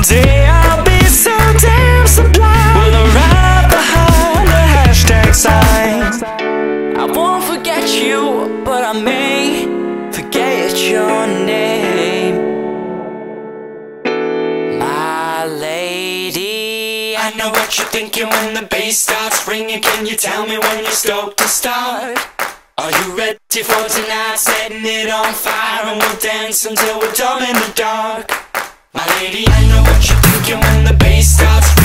Someday I'll be so damn sublime. Will arrive behind the hashtag sign. I won't forget you, but I may forget your name, my lady. I know what you're thinking when the bass starts ringing. Can you tell me when you're stoked to start? Are you ready for tonight? Setting it on fire, and we'll dance until we're dumb in the dark. My lady, I know what you're thinking when the bass starts